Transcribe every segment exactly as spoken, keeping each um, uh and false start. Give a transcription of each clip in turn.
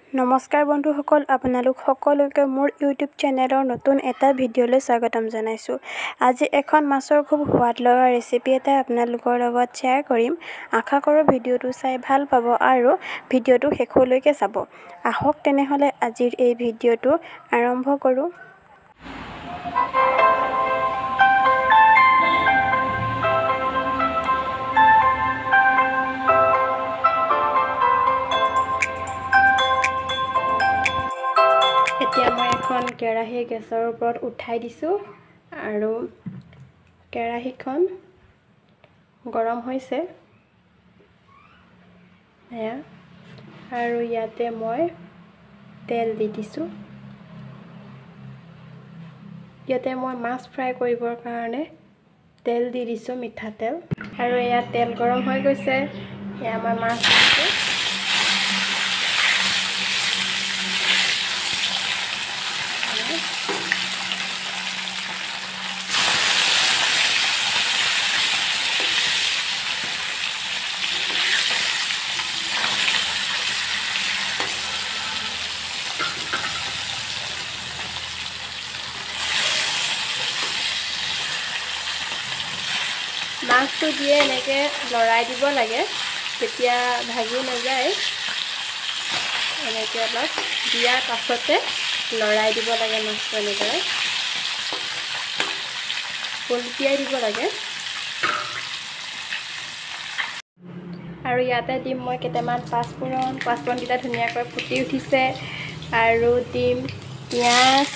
নমস্কাৰ বন্ধুসকল, আপোনালোক সকলোকে মোৰ ইউটিউব চেনেলৰ নতুন এটা ভিডিঅ'লৈ স্বাগতম জনাইছোঁ। আজি এখন মাছৰ খুব সোৱাদ লগা ৰেচিপি এটা আপোনালোকৰ লগত শ্বেয়াৰ কৰিম। আশা কৰোঁ ভিডিঅ'টো চাই ভাল পাব আৰু ভিডিঅ'টো শেষলৈকে চাব। আহক তেনেহ'লে আজিৰ এই ভিডিঅ'টো আৰম্ভ কৰোঁ। এতিয়া মই এখন কেৰাহী গেছৰ ওপৰত উঠাই দিছোঁ আৰু কেৰাহীখন গৰম হৈছে এয়া আৰু ইয়াতে মই তেল দি দিছোঁ। ইয়াতে মই মাছ ফ্ৰাই কৰিবৰ কাৰণে তেল দি দিছোঁ, মিঠাতেল। আৰু এয়া তেল গৰম হৈ গৈছে, এয়া মই মাছ দিছোঁ। মাছটো দিয়ে এনেকৈ লৰাই দিব লাগে, তেতিয়া ভাগি নাযায়। এনেকৈ অলপ দিয়াৰ পাছতে লৰাই দিব লাগে, মাছটো এনেদৰে পলটিয়াই দিব লাগে। আৰু ইয়াতে দিম মই কেইটামান পাঁচফোৰণ। পাঁচফোৰণকেইটা ধুনীয়াকৈ ফুটি উঠিছে আৰু দিম পিঁয়াজ,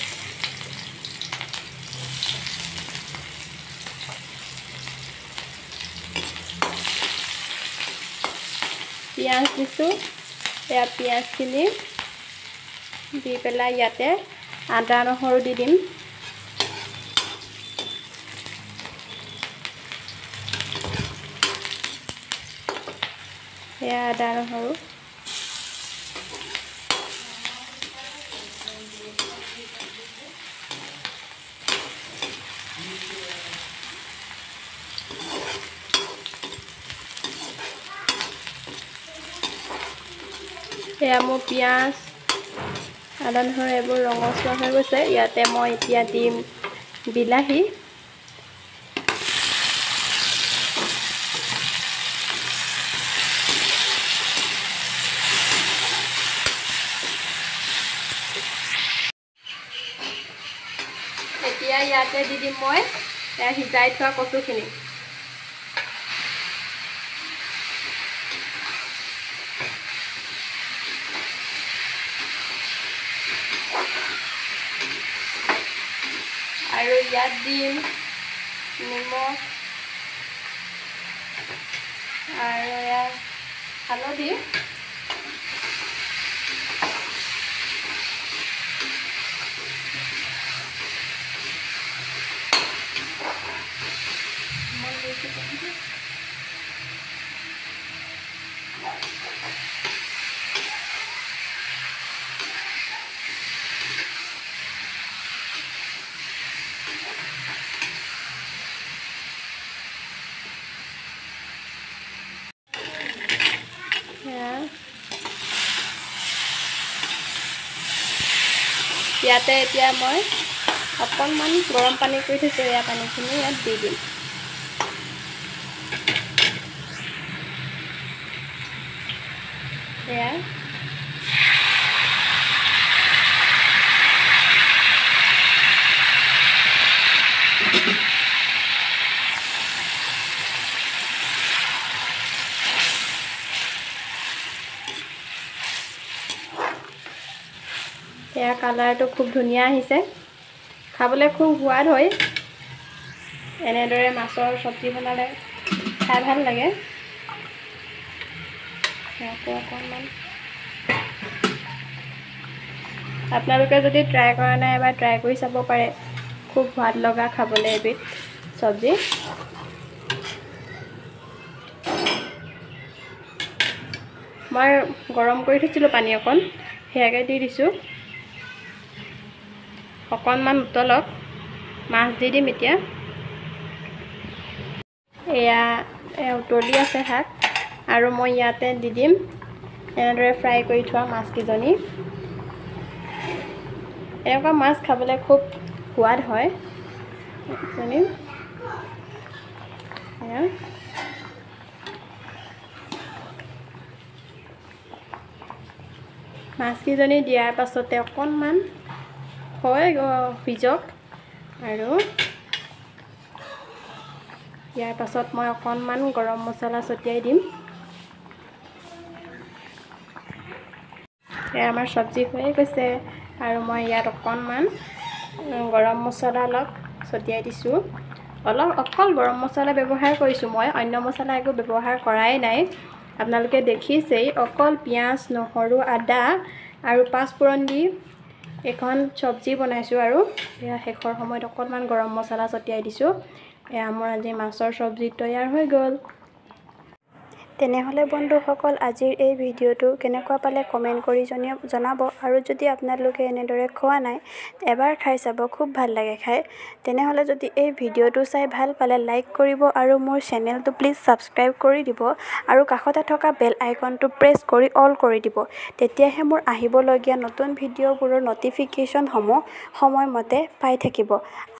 পিঁয়াজ দিছোঁ। এয়া পিঁয়াজখিনি দি পেলাই ইয়াতে আদা নহৰু দি দিম। এয়া আদা নহৰু এয়া মোৰ পিঁয়াজ, আদা নহৰু এইবোৰ ৰঙচুৱা হৈ গৈছে। ইয়াতে মই এতিয়া দিম বিলাহী। এতিয়া ইয়াতে দি দিম মই এয়া সিজাই থোৱা কচুখিনি। আৰু ইয়াত দিম নিমখ আৰু ইয়াত হালধি। ইয়াতে এতিয়া মই অকণমান গৰম পানী কৰি থৈছোঁ, এয়া পানীখিনি ইয়াত দি দিম। এয়া এয়া কালাৰটো খুব ধুনীয়া আহিছে, খাবলৈ খুব সোৱাদ হয়। এনেদৰে মাছৰ চব্জি বনালে খাই ভাল লাগে। আকৌ অকণমান আপোনালোকে যদি ট্ৰাই কৰা নাই এবাৰ ট্ৰাই কৰি চাব পাৰে, খুব সোৱাদ লগা খাবলৈ এবিধ চব্জি। মই গৰম কৰি থৈছিলোঁ পানী অকণ, সেয়াকে দি দিছোঁ। অকণমান উতলক, মাছ দি দিম এতিয়া। এয়া উতলি আছে শাক আৰু মই ইয়াতে দি দিম এনেদৰে ফ্ৰাই কৰি থোৱা মাছকেইজনী এনেকুৱা মাছ খাবলৈ খুব সোৱাদ হয় এজনী এয়া মাছকেইজনী দিয়াৰ পাছতে অকণমান হয় সিজক আৰু ইয়াৰ পাছত মই অকণমান গৰম মছলা ছটিয়াই দিম এয়া আমাৰ চব্জি হৈয়ে গৈছে আৰু মই ইয়াত অকণমান গৰম মছলা অলপ ছটিয়াই দিছোঁ অলপ অকল গৰম মছলা ব্যৱহাৰ কৰিছোঁ মই অন্য মছলা একো ব্যৱহাৰ কৰাই নাই আপোনালোকে দেখিছেই অকল পিঁয়াজ নহৰু আদা আৰু পাঁচফোৰণ দি এখন চব্জি বনাইছোঁ আৰু এয়া শেষৰ সময়ত অকণমান গৰম মছলা ছটিয়াই দিছোঁ এয়া মোৰ আজি মাছৰ চব্জি তৈয়াৰ হৈ গ'ল তেনেহলে বন্ধুসকল আজিৰ এই ভিডিঅ'টো কেনেকুৱা পালে কমেন্ট কৰি জনাব আৰু যদি আপোনালোকে এনেদৰে খোৱা নাই এবাৰ খাই চাব খুব ভাল লাগে খাই তেনেহলে যদি এই ভিডিঅ'টো চাই ভাল পালে লাইক কৰিব আৰু মোৰ চেনেলটো প্লিজ সাবস্ক্ৰাইব কৰি দিব আৰু কাষতে থকা বেল আইকনটো প্ৰেছ কৰি অল কৰি দিব তেতিয়াহে মোৰ আহিবলগীয়া নতুন ভিডিঅ'বোৰৰ নটিফিকেশ্যনসমূহ সময়মতে পাই থাকিব